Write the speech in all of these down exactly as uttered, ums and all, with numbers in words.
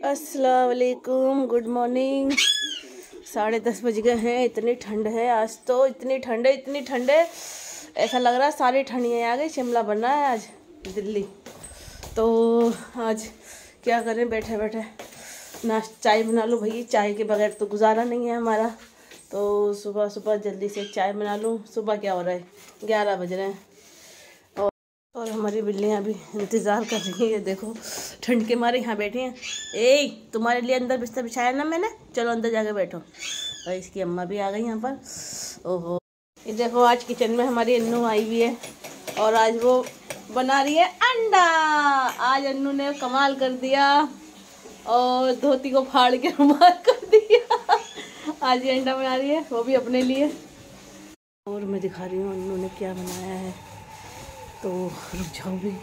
अस्सलाम वालेकुम, good morning. साढ़े दस बज गए हैं। इतनी ठंड है आज तो, इतनी ठंड है, इतनी ठंड है, ऐसा लग रहा है सारी ठंडियाँ आ गई। शिमला बनना है आज दिल्ली। तो आज क्या करें, बैठे बैठे नाश्ता चाय बना लूँ। भाई चाय के बगैर तो गुजारा नहीं है हमारा। तो सुबह सुबह जल्दी से चाय बना लूँ। सुबह क्या हो रहा है, ग्यारह बज रहे हैं और और हमारी बिल्लियाँ भी इंतज़ार कर रही है। देखो ठंड के मारे यहाँ बैठी हैं। ए तुम्हारे लिए अंदर बिस्तर बिछाया ना मैंने, चलो अंदर जाके बैठो। और इसकी अम्मा भी आ गई यहाँ पर। ओहो, ये देखो आज किचन में हमारी अन्नू आई हुई है और आज वो बना रही है अंडा। आज अन्नू ने कमाल कर दिया और धोती को फाड़ के रुमाल कर दिया। आज ये अंडा बना रही है, वो भी अपने लिए। और मैं दिखा रही हूँ अन्नू ने क्या बनाया है, तो रुक जाओ भी।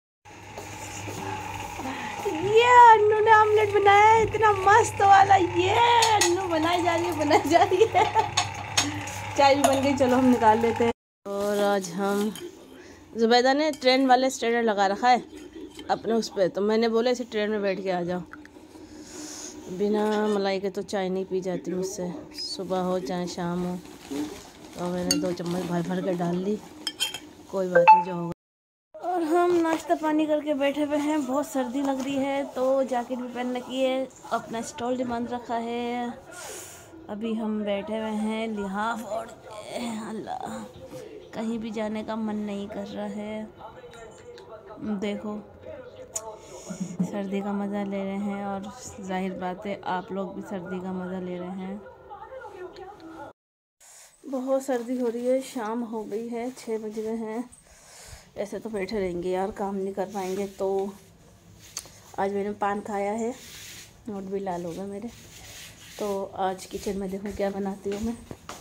ये अन्नू ने ऑमलेट बनाया है, इतना मस्त वाला। ये अन्नू बनाई जा रही है, बनाई जा रही है। चाय भी बन गई, चलो हम निकाल लेते हैं। और आज हम जुबैदा ने ट्रेन वाले स्टैंडर लगा रखा है अपने उस पर, तो मैंने बोला इसे ट्रेन में बैठ के आ जाओ। बिना मलाई के तो चाय नहीं पी जाती मुझसे, सुबह हो चाहे शाम हो। तो मैंने दो चम्मच भर भर के डाल ली, कोई बात नहीं जो होगा। और हम नाश्ता पानी करके बैठे हुए हैं। बहुत सर्दी लग रही है तो जैकेट भी पहन रखी है, अपना स्टॉल भी बांध रखा है। अभी हम बैठे हुए हैं लिहाफ ओढ़ के। अल्लाह, कहीं भी जाने का मन नहीं कर रहा है। देखो सर्दी का मज़ा ले रहे हैं और जाहिर बात है आप लोग भी सर्दी का मज़ा ले रहे हैं। बहुत सर्दी हो रही है, शाम हो गई है, छः बज गए हैं। ऐसे तो बैठे रहेंगे यार, काम नहीं कर पाएंगे। तो आज मैंने पान खाया है, नोट भी लाल हो गए मेरे। तो आज किचन में देखो क्या बनाती हूँ मैं।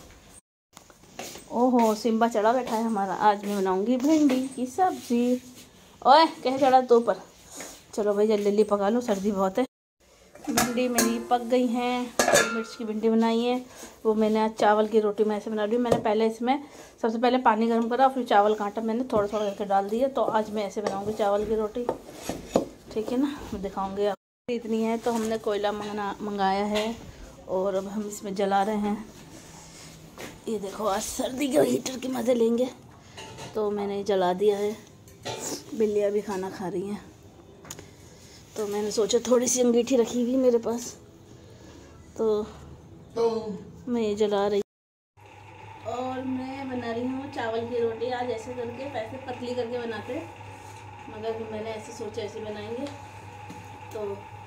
ओहो, सिम्बा चढ़ा बैठा है हमारा। आज मैं बनाऊँगी भिंडी की सब्ज़ी। ओए कह चढ़ा तो ऊपर। चलो भाई जल्दी जल्दी पका लो, सर्दी बहुत है। भिंडी मेरी पक गई हैं। मिर्च की भिंडी बनाई है, वो मैंने आज चावल की रोटी में ऐसे बना रही हूँ। मैंने पहले इसमें सबसे पहले पानी गर्म करा, फिर चावल काटा, मैंने थोड़ा थोड़ा करके डाल दिया। तो आज मैं ऐसे बनाऊँगी चावल की रोटी, ठीक है ना। मैं दिखाऊँगी आपको। इतनी है तो हमने कोयला मंगना मंगाया है और अब हम इसमें जला रहे हैं। ये देखो आज सर्दी के हीटर के मज़े लेंगे, तो मैंने जला दिया है। बिल्लियाँ भी खाना खा रही हैं, तो मैंने सोचा थोड़ी सी अंगीठी रखी हुई मेरे पास, तो, तो मैं ये जला रही। और मैं बना रही हूँ चावल की रोटी। आज ऐसे करके, वैसे पतली करके बनाते हैं, मगर मैंने ऐसे सोचा ऐसे बनाएंगे। तो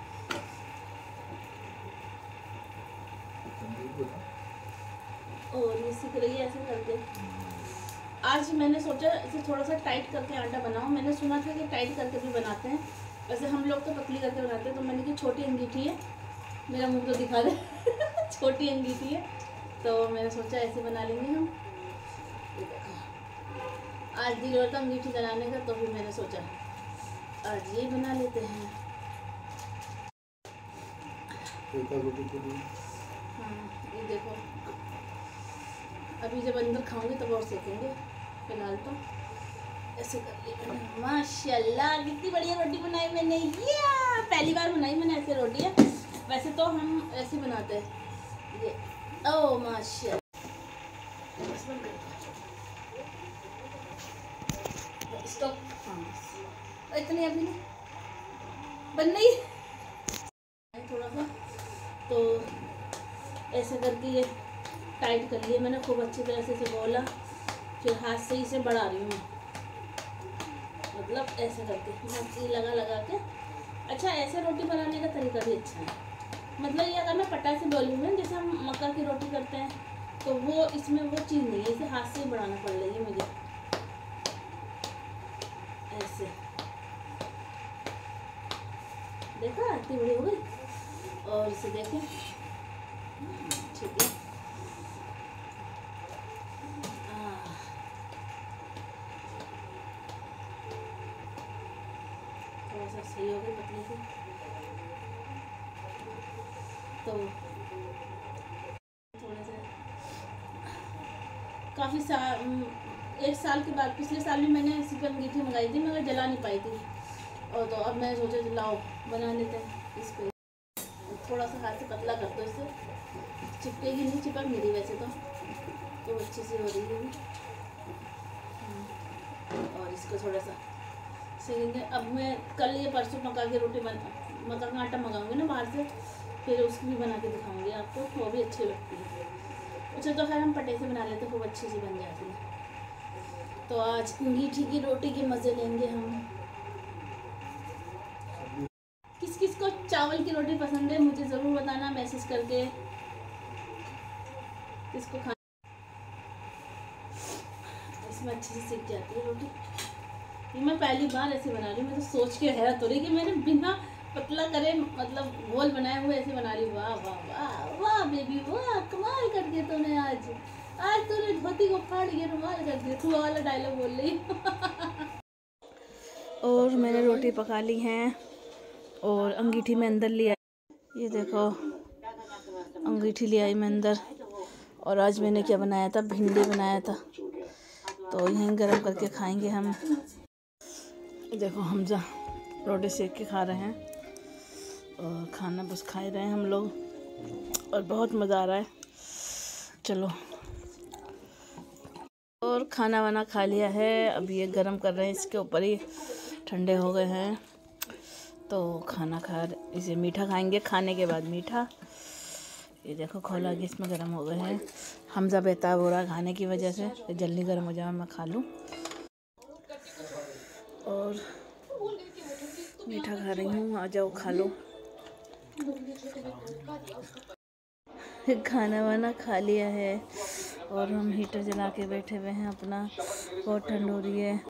और ये सीख रही है ऐसे करके। आज मैंने सोचा इसे थोड़ा सा टाइट करके आटा बनाऊँ। मैंने सुना था कि टाइट करके भी बनाते हैं, वैसे हम लोग तो पतली करके बनाते हैं। तो मैंने की छोटी अंगीठी है, मेरा मुंह तो दिखा दे। छोटी अंगीठी है, तो मैंने सोचा ऐसे बना लेंगे हम। आज दिल होता अंगीठी बनाने का, तो फिर मैंने सोचा आज ये बना लेते हैं। हाँ ये देखो, अभी जब अंदर खाऊंगी तब और सेकेंगे, फिलहाल तो ऐसे कर ली मैंने। माशाल्लाह कितनी बढ़िया रोटी बनाई मैंने। ये पहली बार बनाई मैंने ऐसे रोटी है, वैसे तो हम ऐसे बनाते हैं ये। ओ माशाल्लाह, स्टॉप। हाँ इतनी अभी नहीं बन नहीं थोड़ा सा, तो ऐसे करके ये टाइट कर लिए मैंने खूब अच्छी तरह से इसे बोला। फिर हाथ से इसे बढ़ा रही हूँ, मतलब ऐसे करके मच्छी लगा लगा के। अच्छा ऐसे रोटी बनाने का तरीका भी अच्छा है, मतलब ये अगर मैं पटा से बोलूँ ना, जैसे हम मक्का की रोटी करते हैं, तो वो इसमें वो चीज़ नहीं है, इसे हाथ से ही बढ़ाना पड़ रही है मुझे ऐसे। देखा इतनी बड़ी हो गई। और इसे देखें, ठीक है। थोड़ा सा सही हो गई पतली सी। तो थोड़ा सा काफ़ी साल, एक साल के बाद, पिछले साल भी मैंने इसी पर अंगीठी मंगाई थी, मगर जला नहीं पाई थी। और तो अब मैं सोचा लाओ बना लेते हैं इस पर। थोड़ा सा हाथ से पतला कर दो, इससे चिपकेगी नहीं, चिपक नहीं रही वैसे तो तो अच्छी सी हो रही है। और इसको थोड़ा सा सेकेंगे। अब मैं कल ये परसों मक्का की रोटी बना, मक्का का आटा मंगाऊंगी ना बाहर से, फिर उसकी भी बना के दिखाऊंगी आपको, वो भी अच्छी लगती है। उसे तो खैर हम पटे से बना लेते, खूब अच्छी सी बन जाती है। तो आज अंगीठी की रोटी के मज़े लेंगे हम। किस किस को चावल की रोटी पसंद है मुझे ज़रूर बताना मैसेज करके, किसको खाना। इसमें अच्छी से सीख जाती है रोटी। ये मैं पहली बार ऐसे बना रही हूँ, मैं तो सोच के हैरत हो रही कि मैंने बिना पतला करे मतलब गोल बनाए हुए ऐसे बना रही। वाह वाह वाह वाह बेबी वाह, कमाल कर दिया तूने आज। आज तूने धोती को फाड़ के रुमाल कर दिया, तू वाला डायलॉग बोल रही। और मैंने रोटी पका ली हैं और अंगीठी में अंदर लिया, ये देखो अंगीठी ले आई मैं अंदर। और आज मैंने क्या बनाया था, भिंडी बनाया था, तो यहीं गरम करके खाएंगे हम। देखो हमजा रोटी सेक के खा रहे हैं और खाना बस खा ही रहे हैं हम लोग, और बहुत मज़ा आ रहा है। चलो, और खाना वाना खा लिया है, अब ये गरम कर रहे हैं, इसके ऊपर ही ठंडे हो गए हैं। तो खाना खा, इसे मीठा खाएंगे, खाने के बाद मीठा। ये देखो खोला कि इसमें गर्म हो गए हैं। हमजा बेताब हो रहा खाने की वजह से, जल्दी गर्म हो जाए मैं खा लूँ। और मीठा खा रही हूँ, आ जाओ खा लो। खाना वाना खा लिया है और हम हीटर जला के बैठे हुए हैं अपना, बहुत ठंड हो रही है।